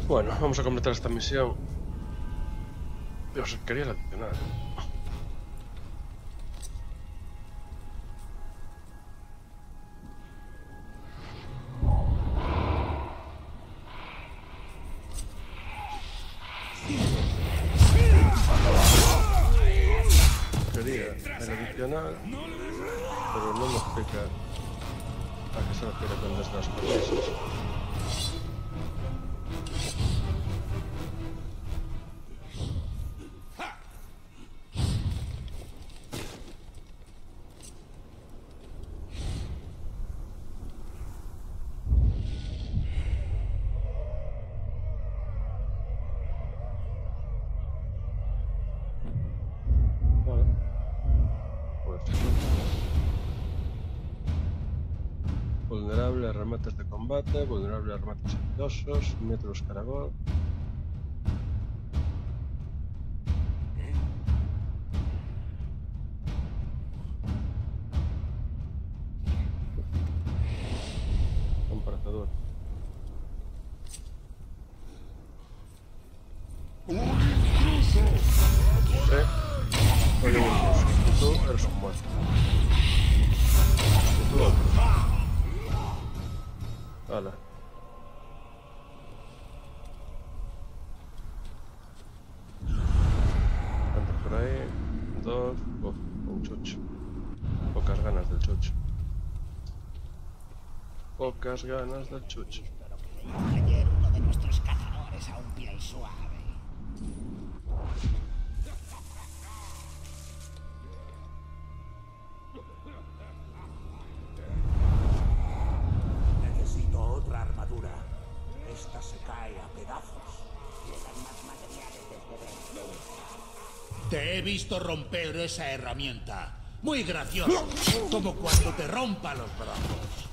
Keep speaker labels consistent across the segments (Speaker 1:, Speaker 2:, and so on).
Speaker 1: Bueno, vamos a completar esta misión. Dios, quería la adicional. Quería el adicional, pero no me explica a qué se refiere con las cosas. Vulnerable a remates de combate, vulnerable a remates exitosos, métodos caragol. Comparador. Sí. Oye, tú eres un muerto. Y tú otro. Vale. Entra por ahí. Dos. Un chocho. Pocas ganas del chocho. Pocas ganas del chocho.
Speaker 2: Ayer uno de nuestros cazadores a un piel suave.
Speaker 3: Necesito otra armadura. Esta se cae a pedazos.
Speaker 2: Llegan más materiales desde dentro.
Speaker 3: Te he visto romper esa herramienta. Muy gracioso. Como cuando te rompa los brazos.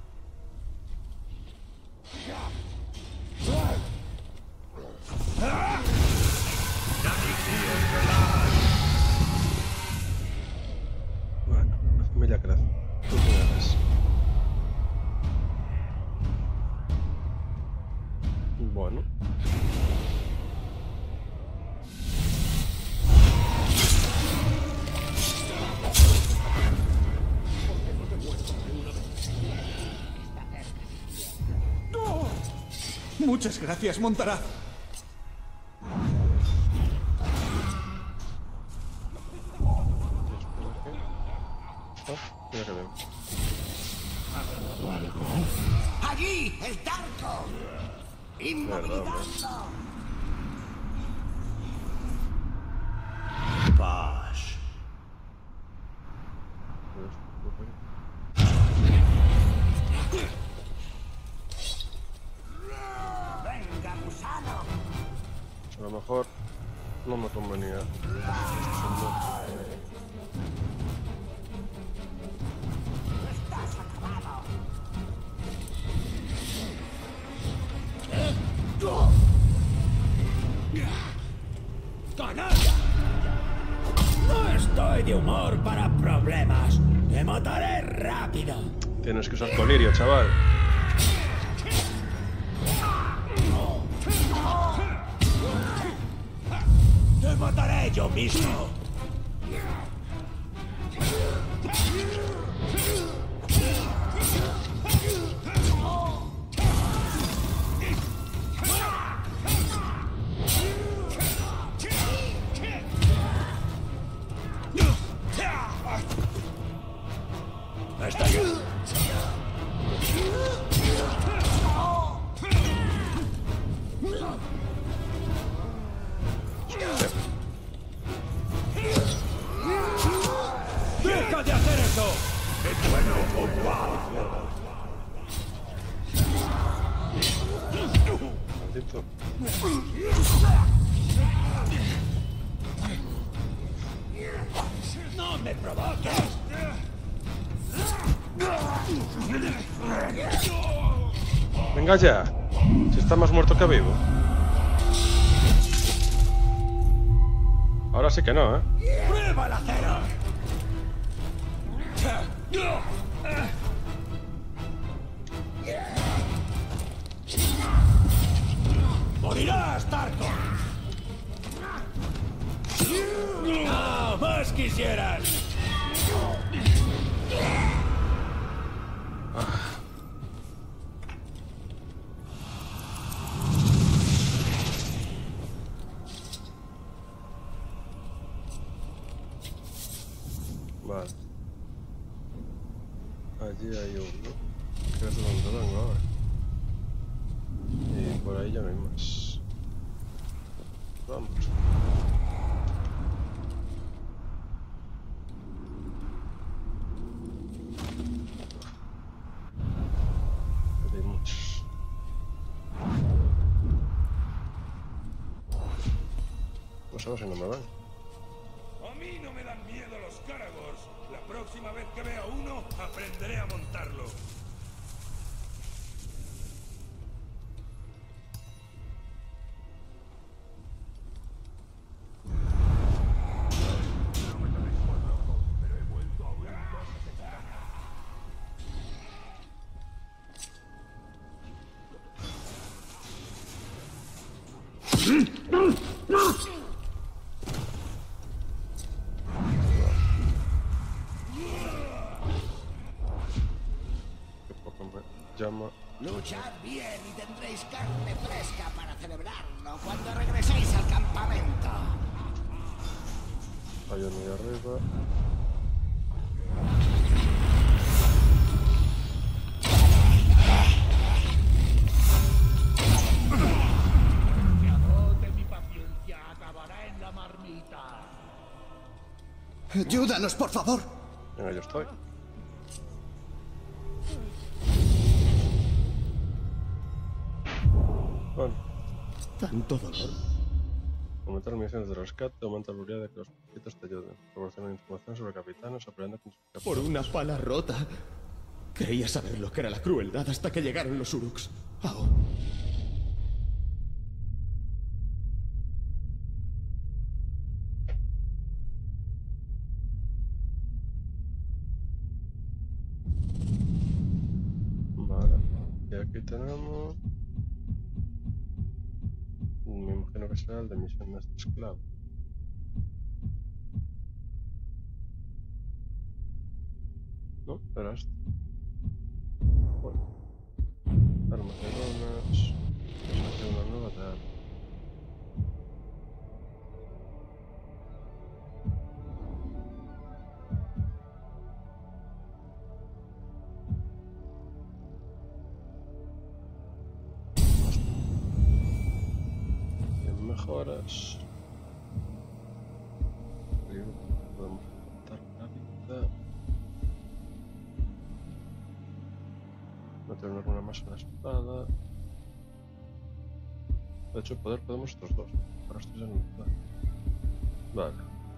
Speaker 1: Bueno, la familia crece. Tú tienes. Bueno.
Speaker 4: Muchas gracias, Montaraz.
Speaker 1: Mira que bien.
Speaker 2: ¡Allí! ¡El Tarco! ¡Inmovilizadlo!
Speaker 3: Paz.
Speaker 2: ¡Venga, gusano!
Speaker 1: A lo mejor no me convenía.
Speaker 2: ¡Estás acabado!
Speaker 3: ¡Canalla! No estoy de humor para problemas. Te mataré rápido.
Speaker 1: Tienes que usar colirio, chaval.
Speaker 3: Te mataré yo mismo. Está bien. ¡Deja de hacer eso! ¡Es bueno o malo!
Speaker 1: Maldito.
Speaker 3: ¡No me provoques!
Speaker 1: Venga ya. Si está más muerto que vivo. Ahora sí que no, ¿eh?
Speaker 3: ¡Prueba el acero! ¡Atrás, Tarko! ¡No! ¡Más quisieras!
Speaker 1: Vale. Allí hay uno. Que es donde vengo ahora. Y por ahí ya no hay más. Vamos. Hay muchos. Pues a ver si no me van.
Speaker 4: A mí no me dan miedo los Caragors. La próxima vez que vea uno, aprenderé a montarlo.
Speaker 1: Que poco me llama.
Speaker 2: Luchad bien y tendréis carne fresca para celebrarlo cuando regreséis al campamento.
Speaker 1: Hay uno ahí arriba.
Speaker 3: De mi paciencia acabará en la marmita.
Speaker 5: Ayúdanos, por favor.
Speaker 1: Venga, yo estoy. Bueno,
Speaker 5: Tanto dolor.
Speaker 1: aumentar misiones de rescate, aumenta la probabilidad de que los poquitos te ayuden. Proporcionar información sobre capitanes, aprender con sus
Speaker 5: Por
Speaker 1: capitanes.
Speaker 5: una pala rota. Creía saber lo que era la crueldad hasta que llegaron los Uruks. Ahora.
Speaker 1: Vale, y aquí tenemos. Me imagino que será el de misiones de esclavo. No, era este. Bueno, armas de donas. Vamos a hacer una nueva de armas. Bien, mejoras. Peligro, podemos aumentar la vida. No tener una más en la espada. De hecho, poder podemos estos dos. Para estos ya no nos da. Vale.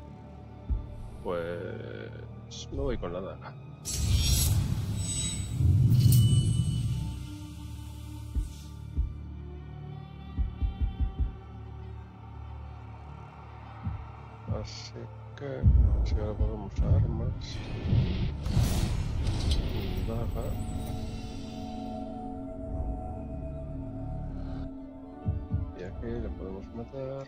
Speaker 1: Pues me voy con la daga. Así que si ahora podemos armas. Daga. Y aquí le podemos meter.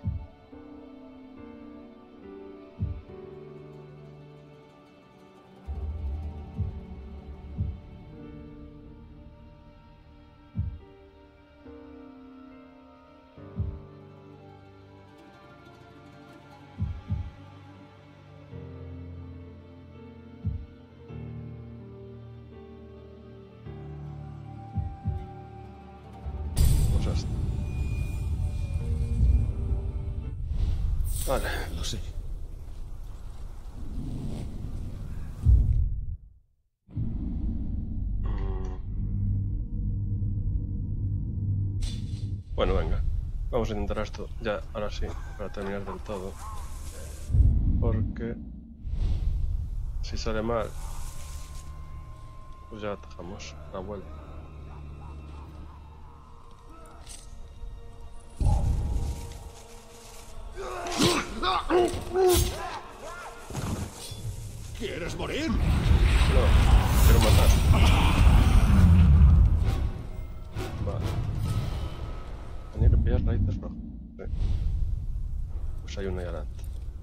Speaker 1: Pues ya está. Vale.
Speaker 5: Lo sé.
Speaker 1: Bueno, venga. Vamos a intentar esto ya, ahora sí, para terminar del todo. Porque si sale mal, pues ya atajamos la vuelta.
Speaker 3: ¿Quieres morir?
Speaker 1: No, quiero matar. Vale. Tenía que pillar raíces rojas. Sí. Pues hay una ahí adelante.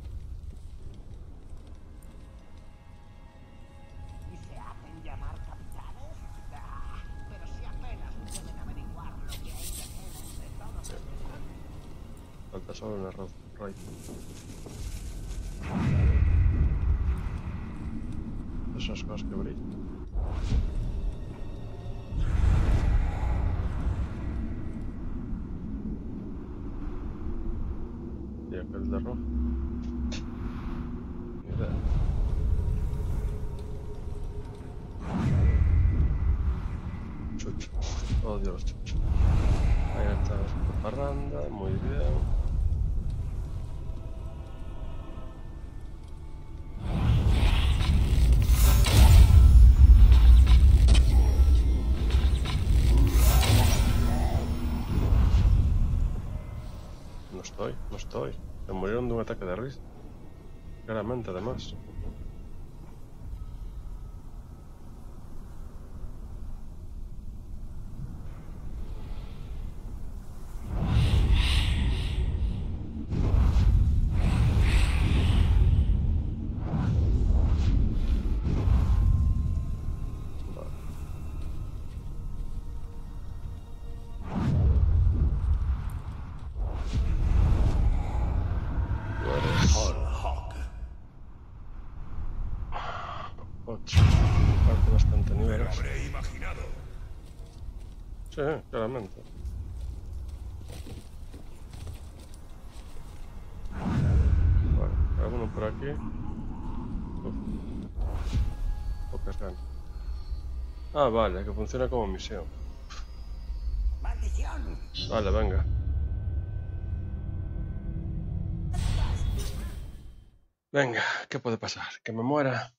Speaker 2: ¿Y se hacen llamar capitanes? Pero si apenas pueden averiguar lo que hay que hacer entre todos.
Speaker 1: Falta solo un arroz. Right. Esas cosas que brillan. Y aquel de rojo. Ni idea. Chucho. Odio los chuchos. Ahí está la parranda. Muy bien. No estoy. Se murieron de un ataque de risa. Claramente, además. Parte bastante
Speaker 4: Me lo
Speaker 1: niveles.
Speaker 4: habré imaginado.
Speaker 1: Sí, claramente. Vale, alguno por aquí. Uf. Pocas ganas. Ah, vale, que funciona como misión.
Speaker 2: ¡Maldición!
Speaker 1: Vale, venga. Venga, ¿qué puede pasar? ¿Que me muera?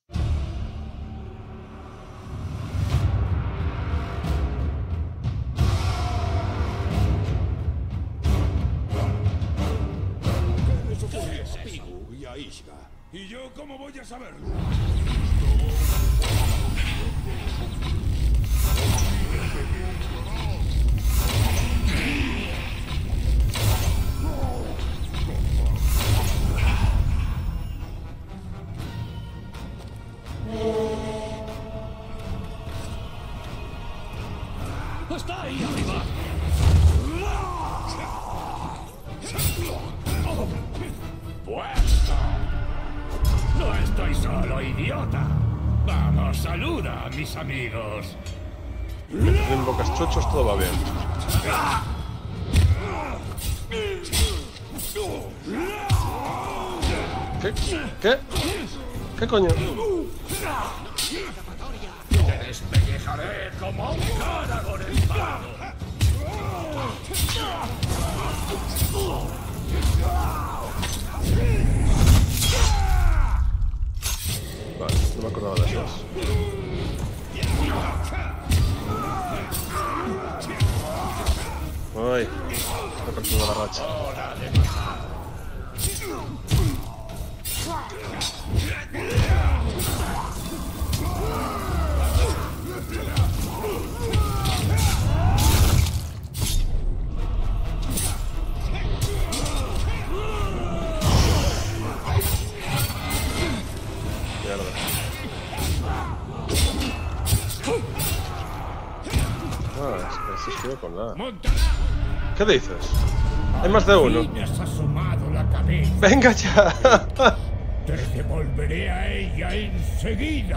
Speaker 4: ¿Y yo cómo voy a saberlo?
Speaker 3: ¡Está ahí arriba! ¡Pues! ¡No estoy solo, idiota! ¡Vamos, saluda a mis amigos!
Speaker 1: Si invocas chuchos, todo va bien. ¿Qué? ¿Qué? ¿Qué coño?
Speaker 3: ¡Te despellejaré como un Caragor enfadado!
Speaker 1: Vale, no me acordaba de esos. Ay, me he perdido la racha. Mierda. Ah, es que se escribe con la A. ¿Qué dices? Hay más de uno.
Speaker 3: Me has asomado la cabeza.
Speaker 1: ¡Venga ya!
Speaker 3: Te devolveré a ella enseguida.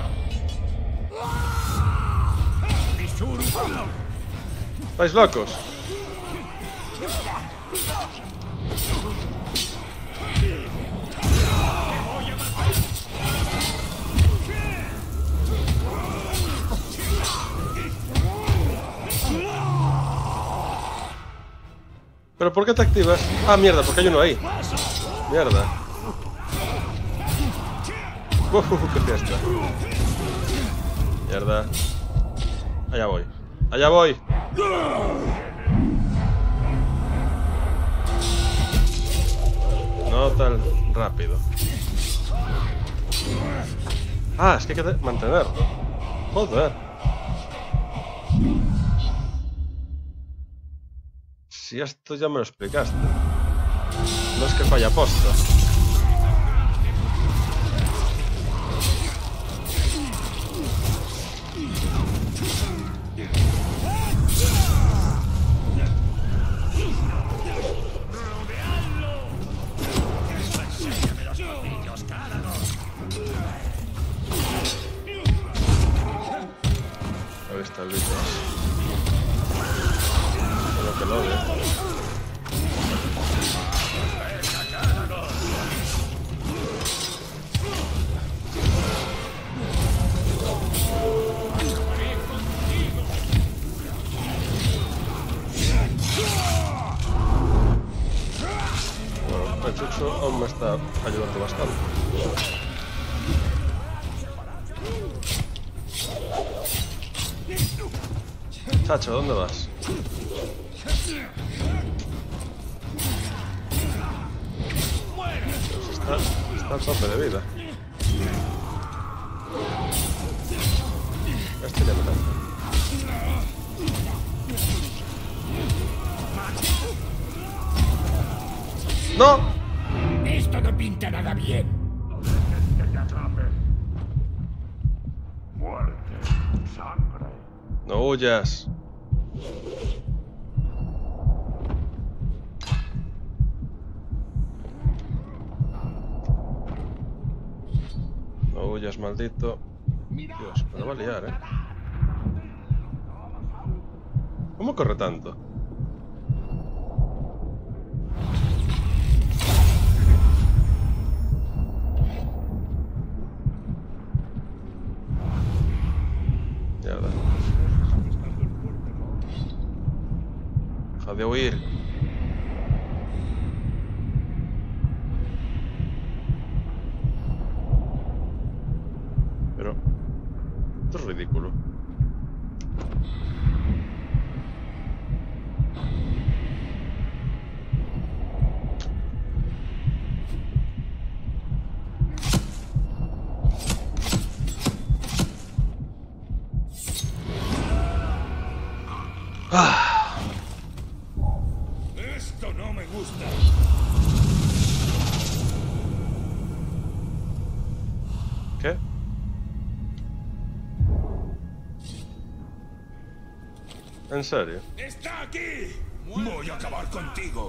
Speaker 1: ¿Estáis locos? ¿Pero por qué te activas? Ah, mierda, porque hay uno ahí. Mierda. ¡Qué fiesta! Mierda. Allá voy. Allá voy. No tan rápido. Ah, es que hay que mantenerlo. Joder. Si esto ya me lo explicaste. No es que falla posta. Ahí está el bicho. Solo que lo ve. Bueno, el Chucho aún me está ayudando bastante. Chacho, ¿dónde vas? Pues está a tope de vida. Este ya me da. ¡No!
Speaker 3: Esto no pinta nada bien.
Speaker 4: Muerte, sangre.
Speaker 1: No huyas. No huyas, maldito. Dios, me lo va a liar, ¿eh? ¿Cómo corre tanto? Mierda. Deja de huir. Pero... esto es ridículo.
Speaker 4: Esto no me gusta.
Speaker 1: ¿Qué? ¿En serio?
Speaker 4: ¡Está aquí! Voy a acabar contigo.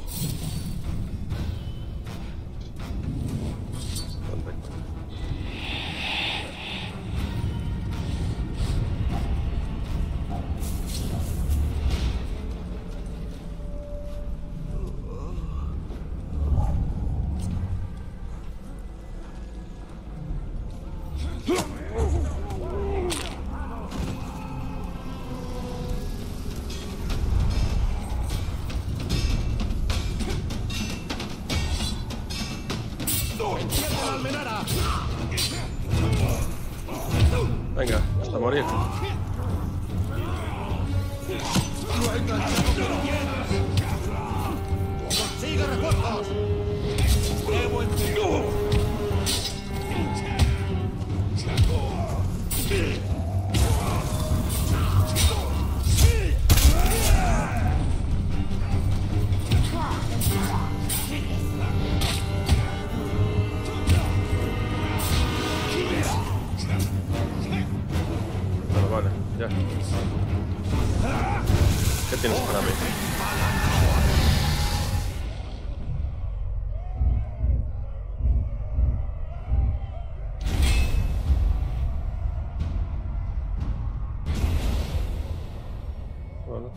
Speaker 1: ¿Dónde? Venga, hasta morir.
Speaker 3: ¡Consigue refuerzos!
Speaker 1: Bueno, vale, ya. ¿Qué tienes para mí? Bueno.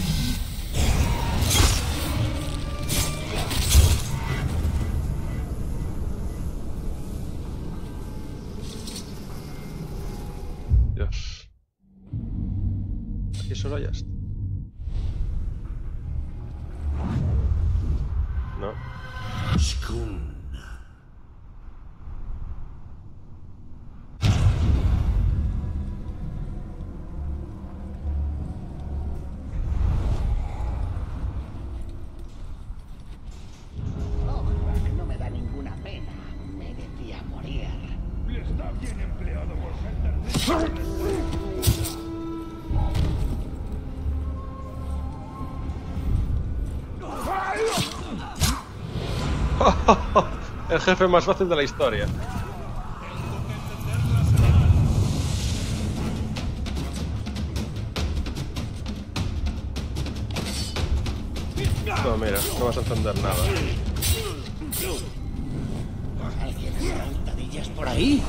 Speaker 1: Dios. Aquí solo hay esto. No.
Speaker 2: No me da ninguna pena. Merecía morir.
Speaker 4: Y está bien empleado por ser tan...
Speaker 1: El jefe más fácil de la historia. No, mira, no vas a entender nada.
Speaker 3: ¿Alguien habrá hurtadillas por ahí?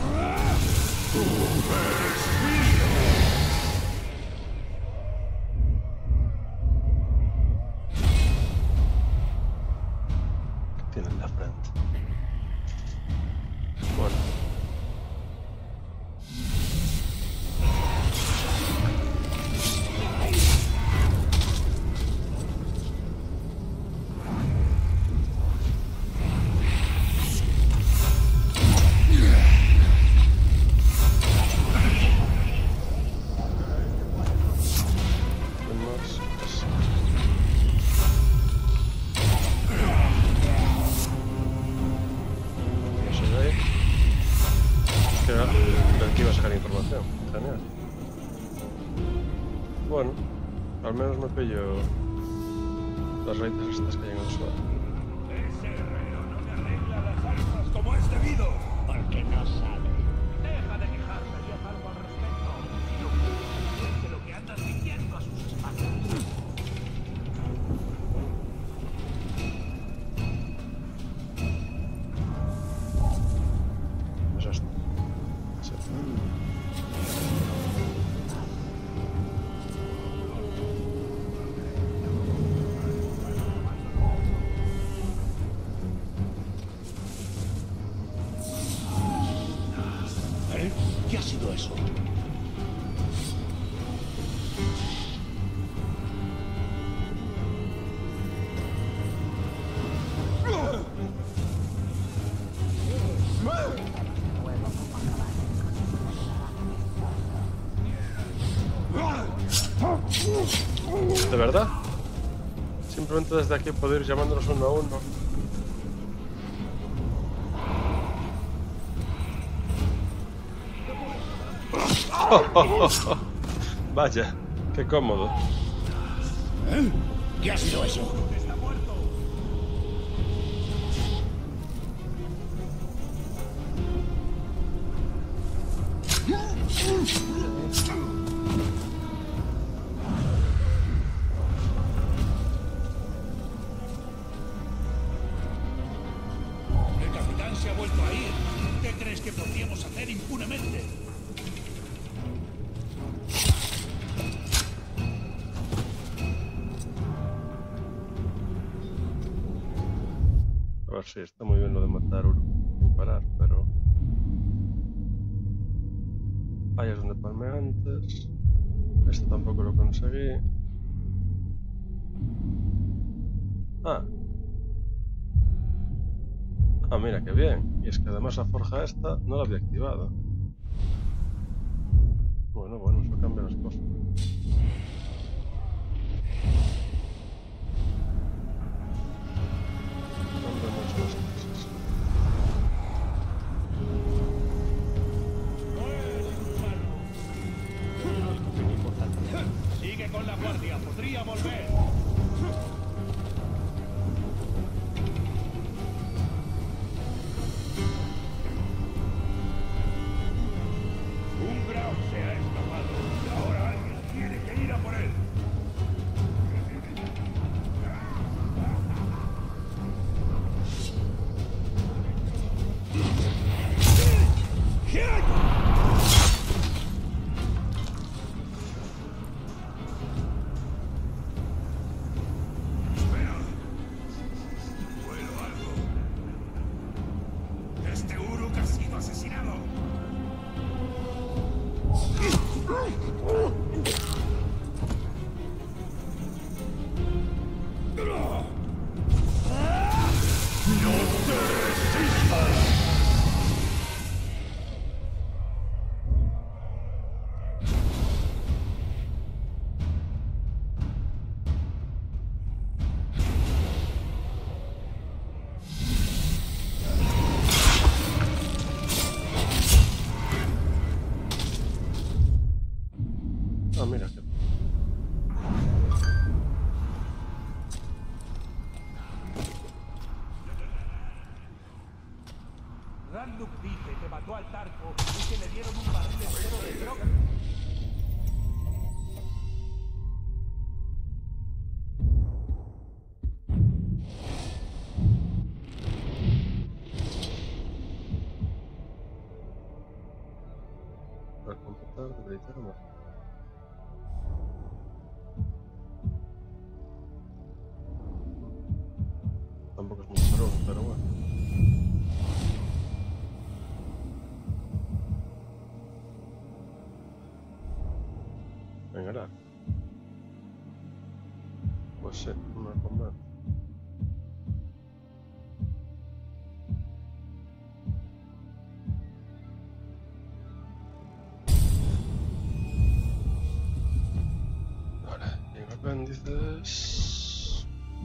Speaker 1: ¿Qué tiene en la frente? Bueno. Aquí iba a sacar información. Genial. Bueno, al menos me pillo las raíces estas que hay en el suelo.
Speaker 4: Ese herrero no me arregla las armas como es debido.
Speaker 2: Porque no sabe.
Speaker 4: Deja de quejarte y haz algo al respecto. No puedo de lo que andas diciendo a sus espaldas.
Speaker 1: Es esto. Sí.
Speaker 3: ¿Eh? ¿Qué ha sido eso?
Speaker 1: ¿De verdad? Simplemente desde aquí puedo ir llamándolos uno a uno. Vaya, qué cómodo.
Speaker 3: ¿Eh? ¿Qué ha sido eso?
Speaker 4: El capitán se ha vuelto a ir. ¿Qué crees que podríamos hacer impunemente?
Speaker 1: A ver, sí, está muy bien lo de matar Uruk sin parar, pero... Ahí es donde palmé antes. Esto tampoco lo conseguí. Ah. Ah, mira, qué bien. Y es que además la forja esta no la había activado. Bueno, eso cambia las cosas. Cambia mucho las cosas.
Speaker 4: Sigue con la guardia, podría volver. Un Grau se ha escapado. Ahora alguien tiene que ir a por él. Vuelo algo. Este Uruk ha sido asesinado.
Speaker 1: Ah, mira, que...
Speaker 4: Branduk dice que mató al Tarco y que le dieron un barril entero de droga.
Speaker 1: Para completar, debilitar o más. Tampoco es mucho droga, pero bueno. Venga, pues sí, una combate. Vale, y en apéndices...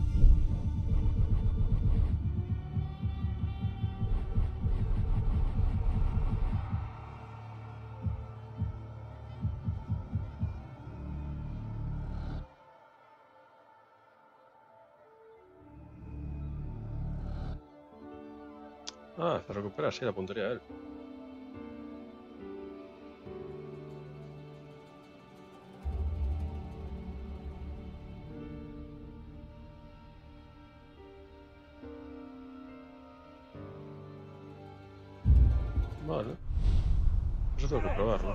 Speaker 1: Ah, se recupera así la puntería de él. Vale. Eso tengo que probarlo.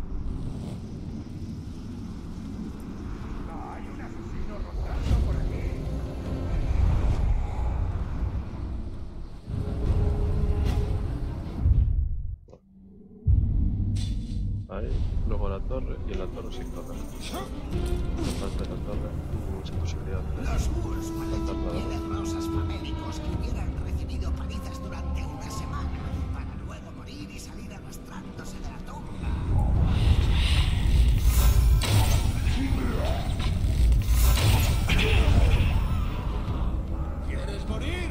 Speaker 4: Hay un asesino rondando por aquí.
Speaker 1: Ahí, luego la torre, y en la torre sí corre. Aparte de la torre, mucha posibilidad de
Speaker 2: Los ghouls
Speaker 1: saltar
Speaker 2: parecen
Speaker 1: nada
Speaker 2: pieles
Speaker 1: más.
Speaker 2: rosas famélicos que hubieran recibido palizas durante una semana para luego morir y salir arrastrándose de la tumba.
Speaker 3: ¿Quieres morir?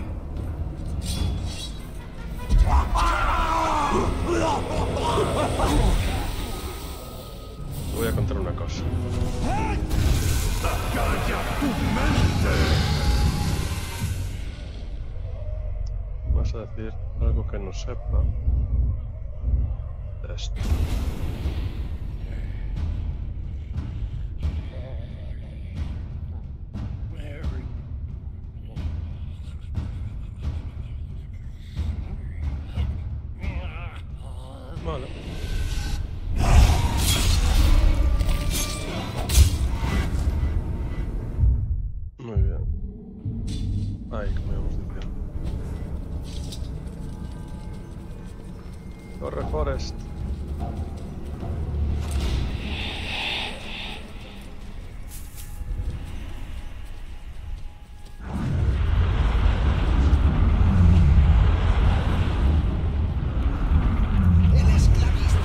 Speaker 1: Te voy a contar una cosa. Vas a decir algo que no sepa de esto. Vale. Muy bien. Ahí, como íbamos diciendo. Corre, Forest.
Speaker 2: El esclavista.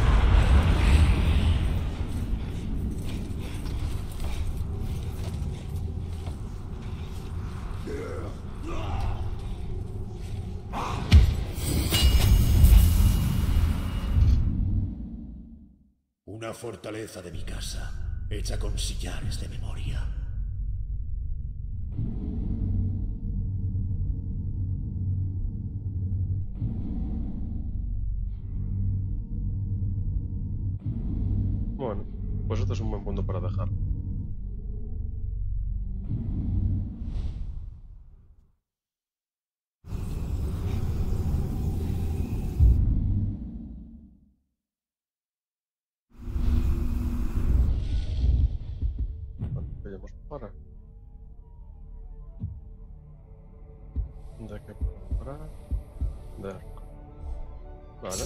Speaker 3: Una fortaleza de mi casa, hecha con sillares de memoria.
Speaker 1: Bueno, pues esto es un buen punto para dejar. Vayamos para. ¿De qué para? De arco. Vale.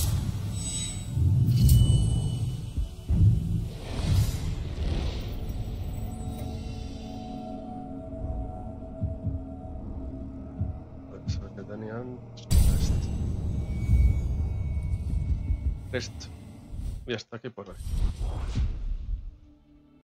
Speaker 1: Pues el que tenía antes. Esto. Y hasta aquí por hoy.